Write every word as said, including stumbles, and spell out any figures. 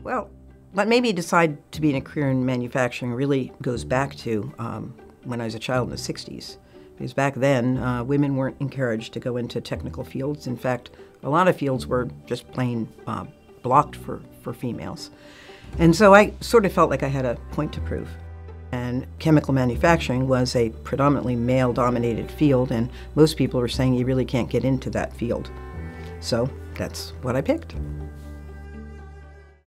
Well, what made me decide to be in a career in manufacturing really goes back to um, when I was a child in the sixties. Because back then, uh, women weren't encouraged to go into technical fields. In fact, a lot of fields were just plain uh, blocked for, for females. And so I sort of felt like I had a point to prove. And chemical manufacturing was a predominantly male-dominated field, and most people were saying you really can't get into that field. So that's what I picked.